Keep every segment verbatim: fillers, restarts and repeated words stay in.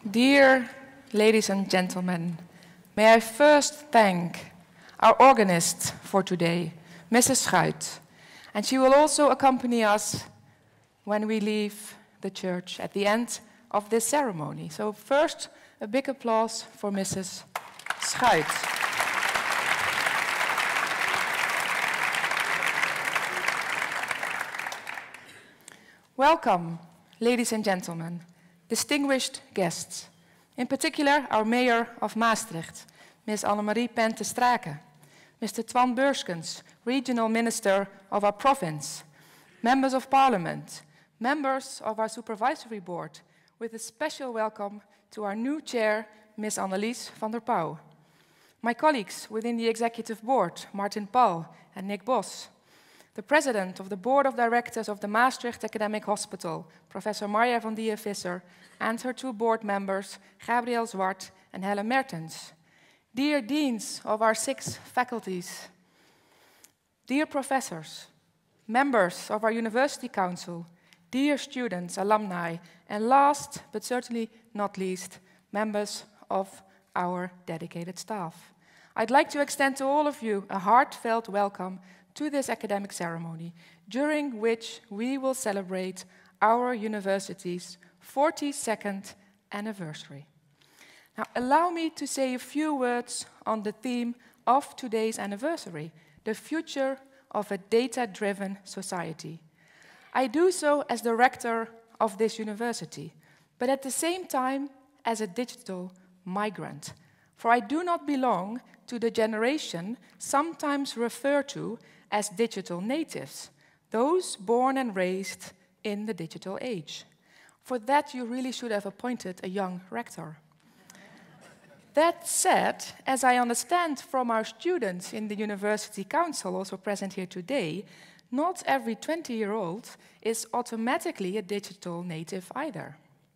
Dear ladies and gentlemen, may I first thank our organist for today, Missus Schuit, and she will also accompany us when we leave the church at the end of this ceremony. So first, a big applause for Missus Schuit. Welcome, ladies and gentlemen, distinguished guests, in particular our Mayor of Maastricht, Miz Annemarie Pente Strake, Mister Twan Beurskens, Regional Minister of our province, members of Parliament, members of our Supervisory Board, with a special welcome to our new chair, Miz Annelies van der Pauw, my colleagues within the Executive Board, Martin Pal and Nick Bos, the President of the Board of Directors of the Maastricht Academic Hospital, Professor Marja van Dier Visser, and her two board members, Gabriel Zwart and Helen Mertens, dear deans of our six faculties, dear professors, members of our University Council, dear students, alumni, and last but certainly not least, members of our dedicated staff. I'd like to extend to all of you a heartfelt welcome to this academic ceremony, during which we will celebrate our university's forty-second anniversary. Now, allow me to say a few words on the theme of today's anniversary, the future of a data-driven society. I do so as the rector of this university, but at the same time as a digital migrant, for I do not belong to the generation sometimes referred to as digital natives, those born and raised in the digital age. For that, you really should have appointed a young rector. That said, as I understand from our students in the University Council, also present here today, not every twenty-year-old is automatically a digital native either.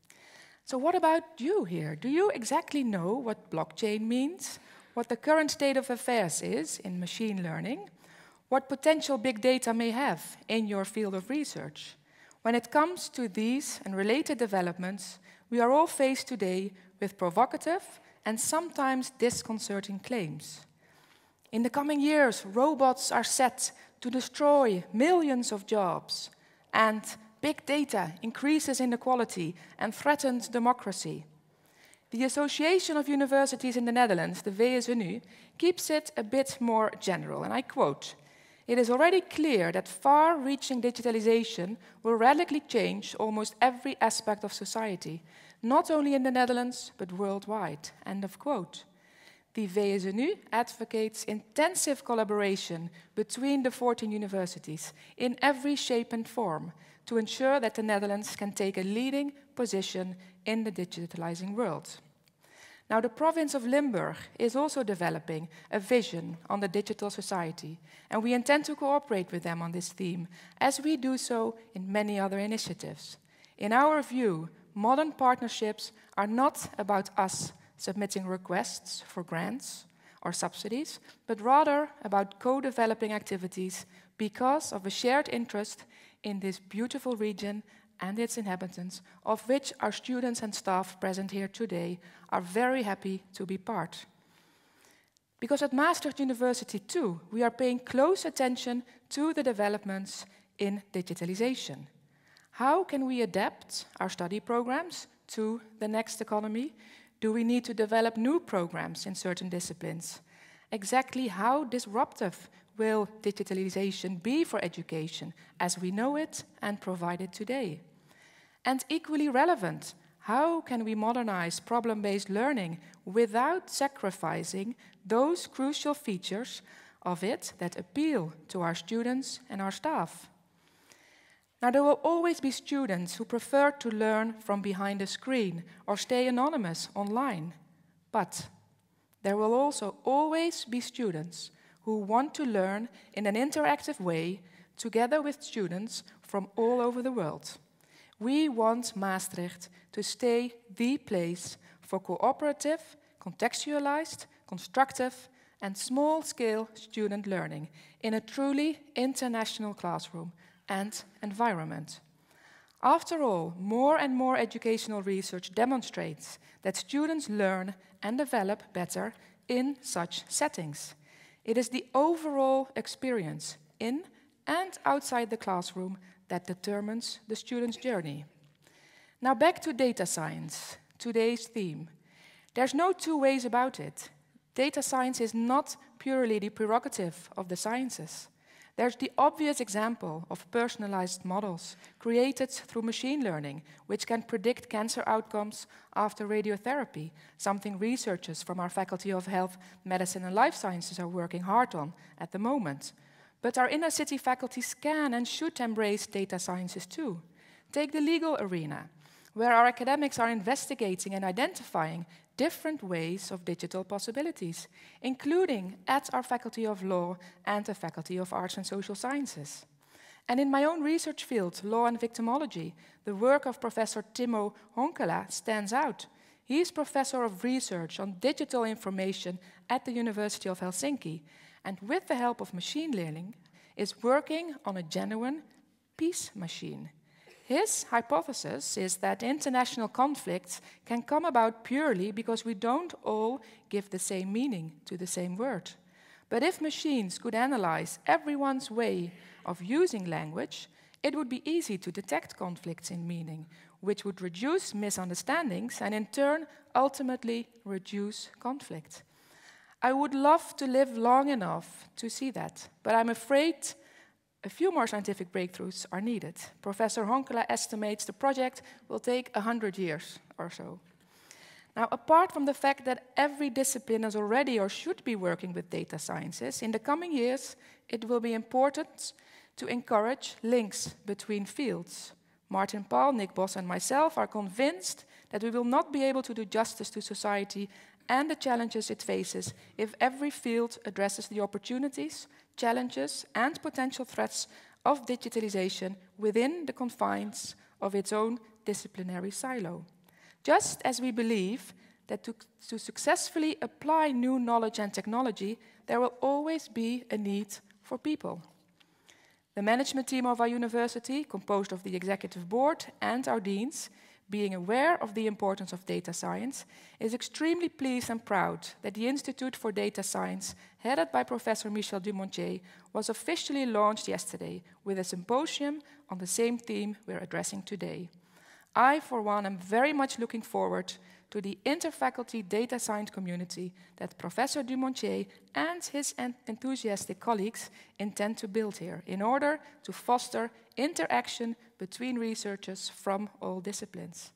So what about you here? Do you exactly know what blockchain means, what the current state of affairs is in machine learning, what potential big data may have in your field of research? When it comes to these and related developments, we are all faced today with provocative and sometimes disconcerting claims. In the coming years, robots are set to destroy millions of jobs, and big data increases inequality and threatens democracy. The Association of Universities in the Netherlands, the V S N U, keeps it a bit more general, and I quote, "It is already clear that far-reaching digitalization will radically change almost every aspect of society, not only in the Netherlands, but worldwide." End of quote. The V S N U advocates intensive collaboration between the fourteen universities in every shape and form to ensure that the Netherlands can take a leading position in the digitalizing world. Now, the province of Limburg is also developing a vision on the digital society, and we intend to cooperate with them on this theme, as we do so in many other initiatives. In our view, modern partnerships are not about us submitting requests for grants or subsidies, but rather about co-developing activities because of a shared interest in this beautiful region and its inhabitants, of which our students and staff present here today are very happy to be part. Because at Maastricht University too, we are paying close attention to the developments in digitalization. How can we adapt our study programs to the next economy? Do we need to develop new programs in certain disciplines? Exactly how disruptive will digitalization be for education as we know it and provide it today? And equally relevant, how can we modernize problem-based learning without sacrificing those crucial features of it that appeal to our students and our staff? Now, there will always be students who prefer to learn from behind a screen or stay anonymous online. But there will also always be students who want to learn in an interactive way together with students from all over the world. We want Maastricht to stay the place for cooperative, contextualized, constructive, and small-scale student learning in a truly international classroom and environment. After all, more and more educational research demonstrates that students learn and develop better in such settings. It is the overall experience in and outside the classroom that determines the student's journey. Now back to data science, today's theme. There's no two ways about it. Data science is not purely the prerogative of the sciences. There's the obvious example of personalized models created through machine learning, which can predict cancer outcomes after radiotherapy, something researchers from our Faculty of Health, Medicine and Life Sciences are working hard on at the moment. But our inner city faculties can and should embrace data sciences too. Take the legal arena, where our academics are investigating and identifying different ways of digital possibilities, including at our Faculty of Law and the Faculty of Arts and Social Sciences. And in my own research field, law and victimology, the work of Professor Timo Honkala stands out. He is Professor of Research on Digital Information at the University of Helsinki, and with the help of machine learning, is working on a genuine peace machine. His hypothesis is that international conflicts can come about purely because we don't all give the same meaning to the same word. But if machines could analyze everyone's way of using language, it would be easy to detect conflicts in meaning, which would reduce misunderstandings and in turn ultimately reduce conflict. I would love to live long enough to see that, but I'm afraid a few more scientific breakthroughs are needed. Professor Honkala estimates the project will take one hundred years or so. Now, apart from the fact that every discipline is already or should be working with data sciences, in the coming years, it will be important to encourage links between fields. Martin Paul, Nick Bos, and myself are convinced that we will not be able to do justice to society and the challenges it faces if every field addresses the opportunities, challenges, and potential threats of digitalization within the confines of its own disciplinary silo. Just as we believe that to, to successfully apply new knowledge and technology, there will always be a need for people. The management team of our university, composed of the executive board and our deans, being aware of the importance of data science, is extremely pleased and proud that the Institute for Data Science, headed by Professor Michel Dumontier, was officially launched yesterday with a symposium on the same theme we're addressing today. I, for one, am very much looking forward to the interfaculty data science community that Professor Dumontier and his enthusiastic colleagues intend to build here in order to foster interaction between researchers from all disciplines.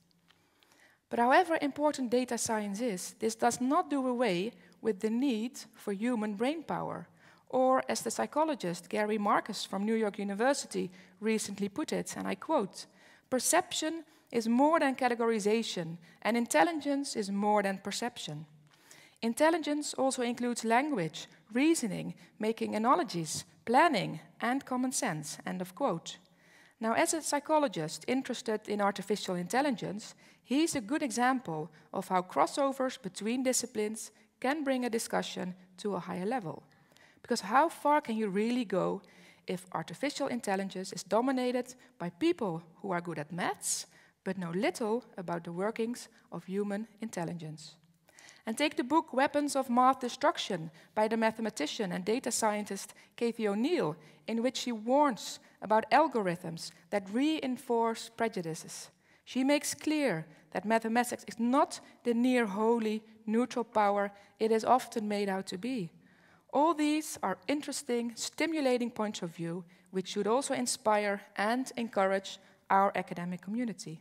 But however important data science is, this does not do away with the need for human brainpower. Or, as the psychologist Gary Marcus from New York University recently put it, and I quote, "Perception is more than categorization, and intelligence is more than perception. Intelligence also includes language, reasoning, making analogies, planning, and common sense," end of quote. Now, as a psychologist interested in artificial intelligence, he's a good example of how crossovers between disciplines can bring a discussion to a higher level. Because how far can you really go if artificial intelligence is dominated by people who are good at maths, but know little about the workings of human intelligence? And take the book Weapons of Math Destruction by the mathematician and data scientist Cathy O'Neil, in which she warns about algorithms that reinforce prejudices. She makes clear that mathematics is not the near wholly neutral power it is often made out to be. All these are interesting, stimulating points of view, which should also inspire and encourage our academic community.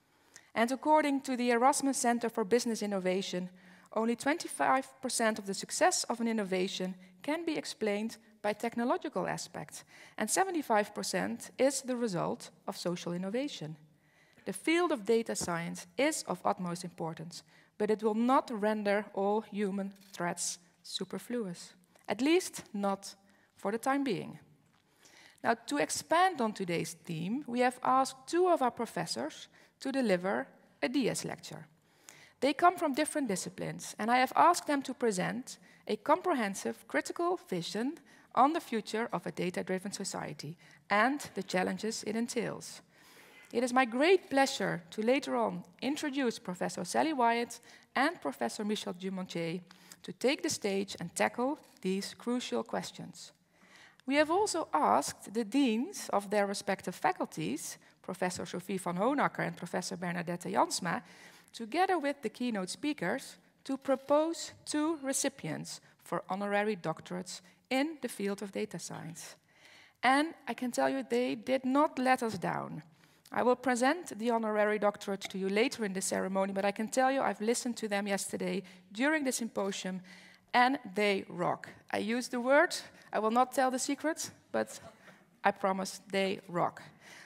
And according to the Erasmus Center for Business Innovation, only twenty-five percent of the success of an innovation can be explained by technological aspects, and seventy-five percent is the result of social innovation. The field of data science is of utmost importance, but it will not render all human threats superfluous, at least not for the time being. Now, to expand on today's theme, we have asked two of our professors to deliver a D S lecture. They come from different disciplines, and I have asked them to present a comprehensive, critical vision on the future of a data-driven society and the challenges it entails. It is my great pleasure to later on introduce Professor Sally Wyatt and Professor Michel Dumontier to take the stage and tackle these crucial questions. We have also asked the deans of their respective faculties, Professor Sophie van Honacker and Professor Bernadette Jansma, together with the keynote speakers, to propose two recipients for honorary doctorates in the field of data science. And I can tell you they did not let us down. I will present the honorary doctorates to you later in the ceremony, but I can tell you I've listened to them yesterday during the symposium, and they rock. I use the word, I will not tell the secret, but I promise they rock.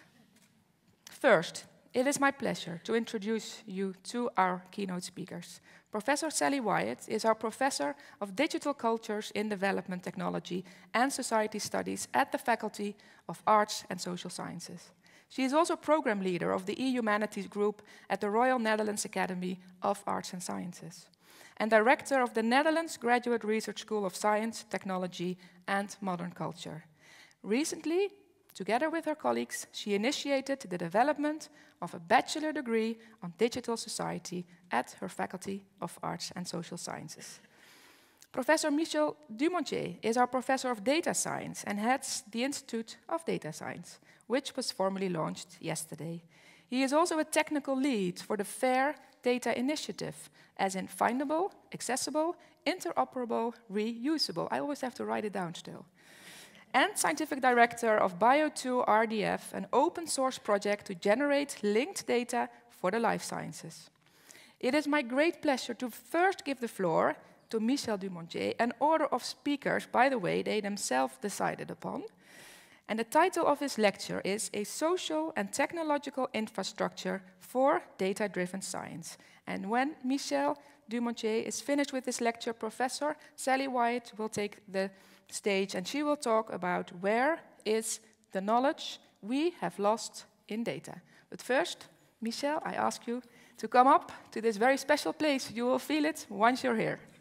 First, it is my pleasure to introduce you to our keynote speakers. Professor Sally Wyatt is our Professor of Digital Cultures in Development Technology and Society Studies at the Faculty of Arts and Social Sciences. She is also Program Leader of the E-Humanities Group at the Royal Netherlands Academy of Arts and Sciences, and Director of the Netherlands Graduate Research School of Science, Technology and Modern Culture. Recently, together with her colleagues, she initiated the development of a bachelor degree on digital society at her Faculty of Arts and Social Sciences. Professor Michel Dumontier is our Professor of Data Science and heads the Institute of Data Science, which was formally launched yesterday. He is also a technical lead for the FAIR Data Initiative, as in findable, accessible, interoperable, reusable. I always have to write it down still. And Scientific Director of Bio two R D F, an open source project to generate linked data for the life sciences. It is my great pleasure to first give the floor to Michel Dumontier, an order of speakers, by the way, they themselves decided upon. And the title of his lecture is A Social and Technological Infrastructure for Data-Driven Science. And when Michel Dumontier is finished with this lecture, Professor Sally Wyatt will take the stage and she will talk about where is the knowledge we have lost in data. But first, Michel, I ask you to come up to this very special place. You will feel it once you're here.